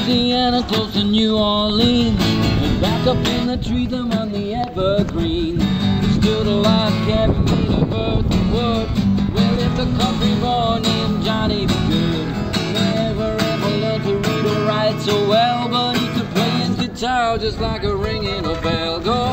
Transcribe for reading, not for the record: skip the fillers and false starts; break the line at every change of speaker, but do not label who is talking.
Louisiana, close to New Orleans, and back up in the trees among the evergreens. He stood a log cabin made of earth and wood. Well, it's a country boy named Johnny B. Goode. Never ever learned to read or write so well, but he could play his guitar just like a ringing a bell. Go